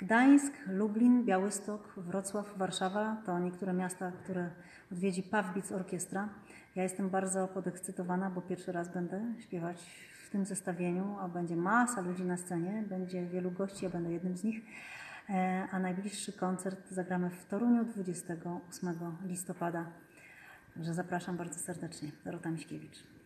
Gdańsk, Lublin, Białystok, Wrocław, Warszawa to niektóre miasta, które odwiedzi Pawbic Orkiestra. Ja jestem bardzo podekscytowana, bo pierwszy raz będę śpiewać w tym zestawieniu, a będzie masa ludzi na scenie, będzie wielu gości, ja będę jednym z nich. A najbliższy koncert zagramy w Toruniu 28 listopada. Także zapraszam bardzo serdecznie. Dorota Miśkiewicz.